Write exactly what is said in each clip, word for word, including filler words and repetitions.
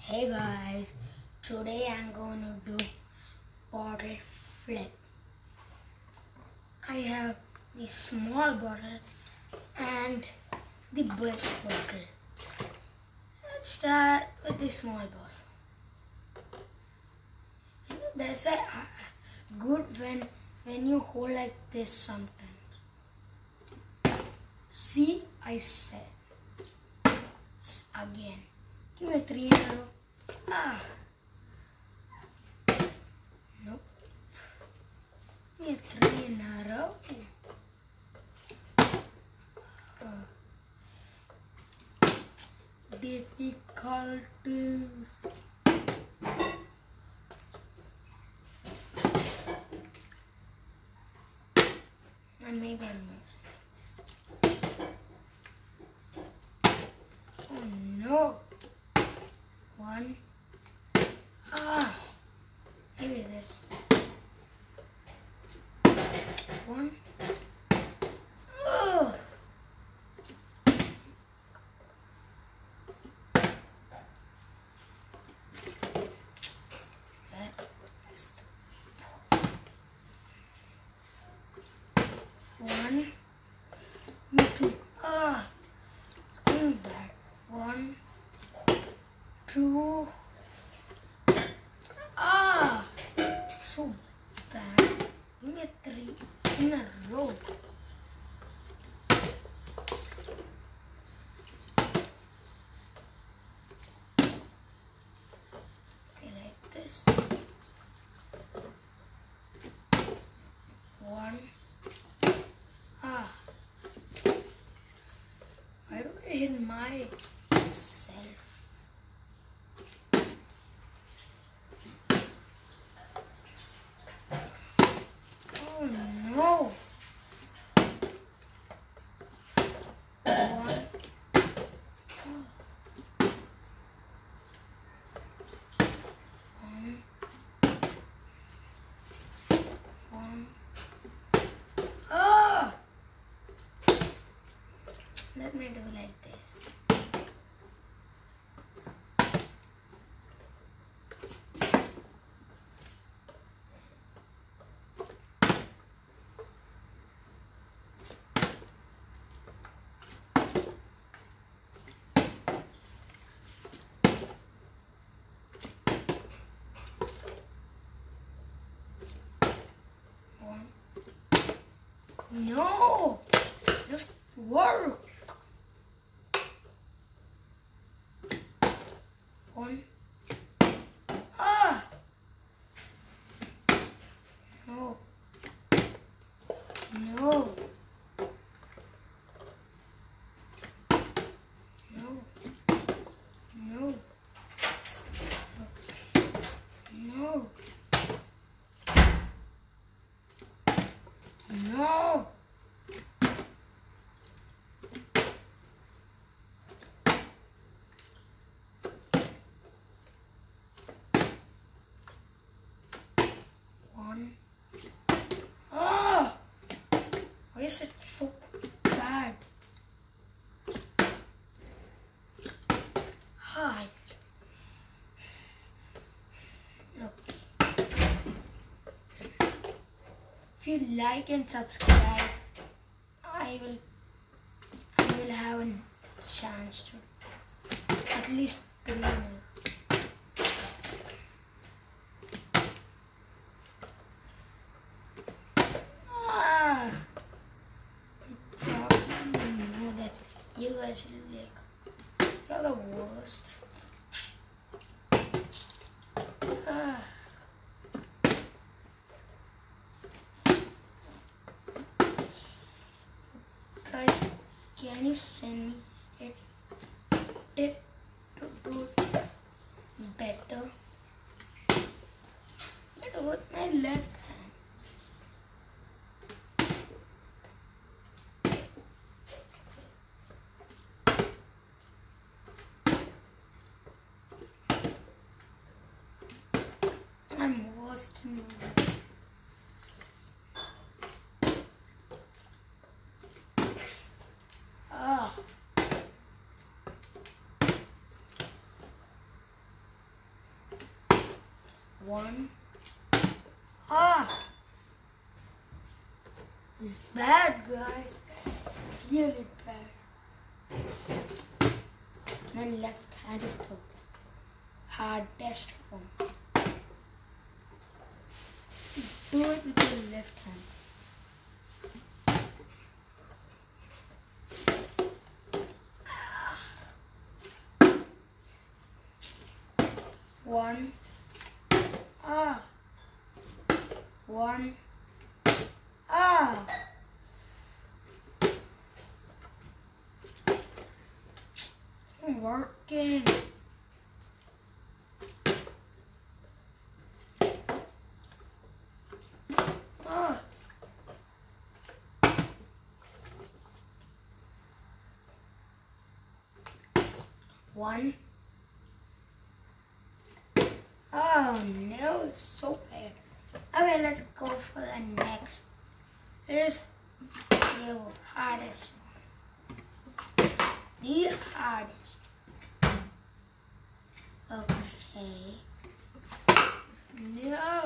Hey guys, today I'm going to do bottle flip. I have the small bottle and the big bottle. Let's start with the small bottle. You know, that's a uh, good when when you hold like this sometimes. See, I said again. Give me three in a row. Ah. Nope. Give me three in a row. Uh, difficulties. And maybe I'm losing this. Oh no. One. Ah. Maybe this. One. Oh. That is one. Me two. Ah. It's going bad. One. Two. Ah. So bad. Give me a three in a row. Okay, like this. One. Ah. Why do I hit myself? Oh no. One. One. One. Ah! Let me do like this. One. No! Just work! One. Ah! No. No. No. No. No. No. One. Ah! Why is it so bad? Hi. Look. If you like and subscribe, I will I will have a chance to at least three more. Ah, you probably know that you guys are like you're the worst. Ah. Guys, can you send me a tip to do it better? I do it with my left hand. I'm worst in the world. Ah. One. Ah! It's bad, guys. Really bad. My left hand is the hardest form. Do it with your left hand. One. Ah. One. Ah. It's working. Ah. One. Oh no, it's so bad. Okay, let's go for the next. This is the hardest one. The hardest. Okay. No.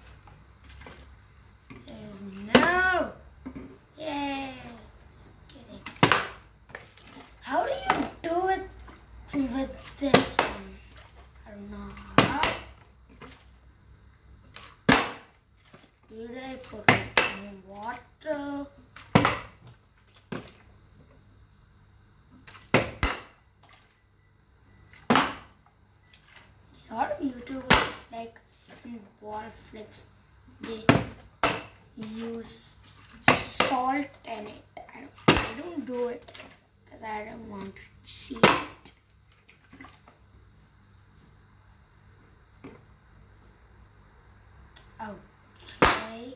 There's no. Yeah. Just kidding. How do you do it with this one? I don't know how. Did I put it in water? A lot of YouTubers, like in ball flips, they use salt in it. I don't, I don't do it because I don't want to see it. Okay.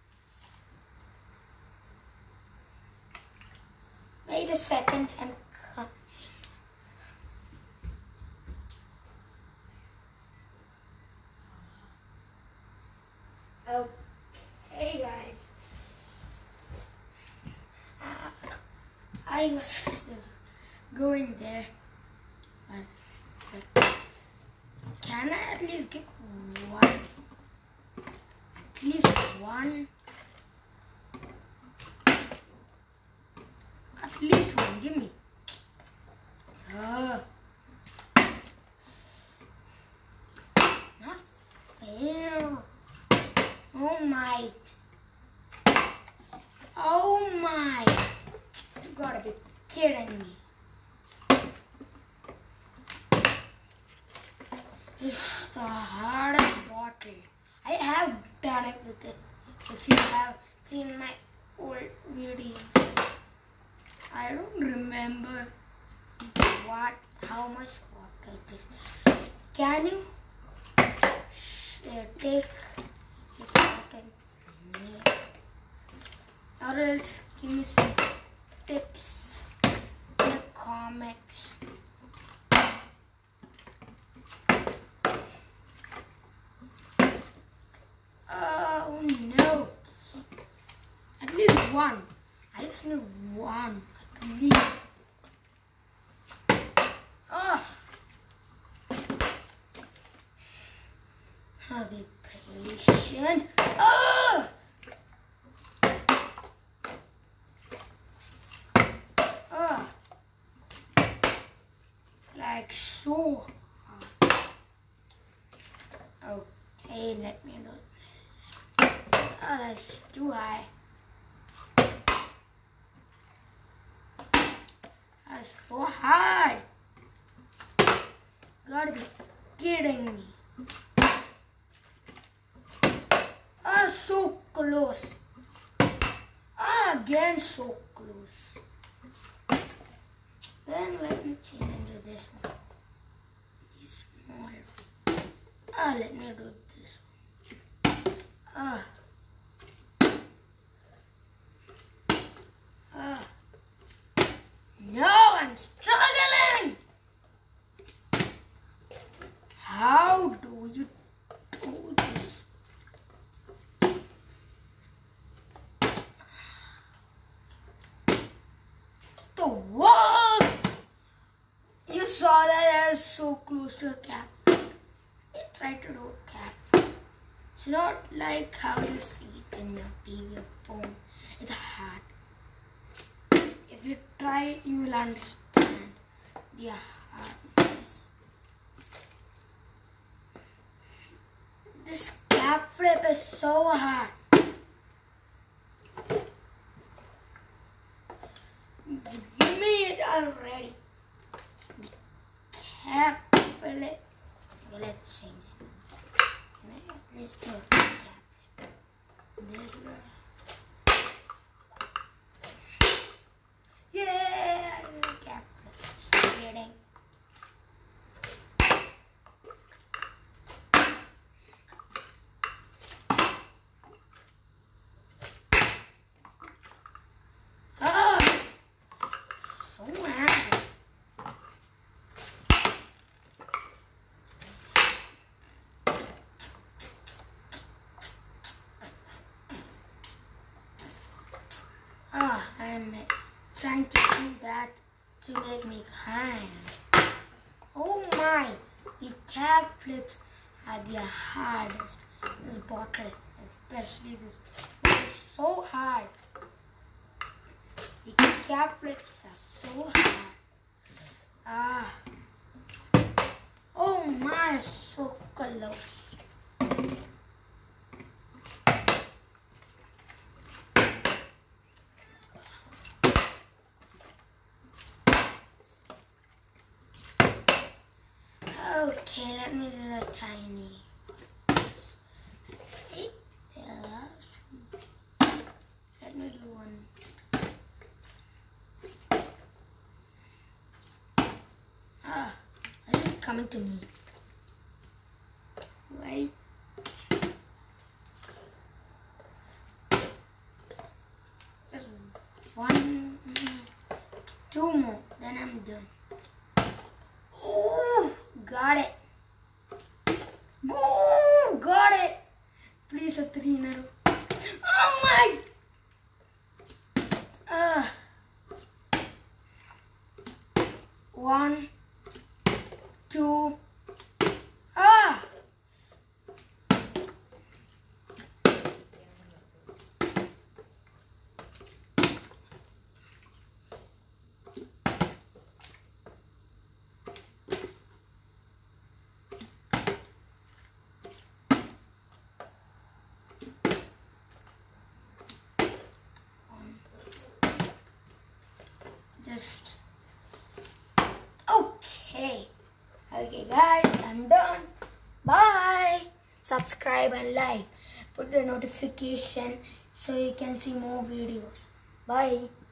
Wait a second, I'm coming. Okay, guys. Uh, I was just going there. Can I at least get one? At least one. At least one. Give me. Uh, not fair. Oh my. Oh my. You gotta be kidding me. It's the hardest bottle. I have done it with it. If you have seen my old videos, I don't remember what, how much water it is. Can you uh, take the water from me? Or else give me some tips in the comments. Oh no! At least one. I just need one. At least. Oh. I'll be patient. Oh. Oh. Like so. Okay, let me know. Oh, that's too high. That's so high. Gotta be kidding me. Ah, so close. Ah, again so close. Then let me change into this one. It's small. Ah, let me do this one. Ah. Uh, no, I'm struggling. How do you do this? It's the worst. You saw that I was so close to a cap. I tried to do a cap. It's not like how you see it in your T V or phone. It's hard. If you try it, you will understand the hardness. This cap flip is so hard. Give me it already. The cap flip. Okay, let's change it. Can I at least do a cap flip? There's the. Yeah! Cap flip. Exciting. Ah, I'm trying to do that to make me kind. Oh my, the cap flips are the hardest. This bottle, especially this bottle, is so hard. The cap flips are so hard. Ah. Oh my, so close. Okay, let me do the tiny. Let me do one. Ah, is it coming to me? Wait. Just one, two more, then I'm done. Oh, got it. Go, got it. Please a three in a row. Oh my. Uh, one, two. Ah. Just okay. Okay guys, I'm done. Bye. Subscribe and like. Put the notification so you can see more videos. Bye.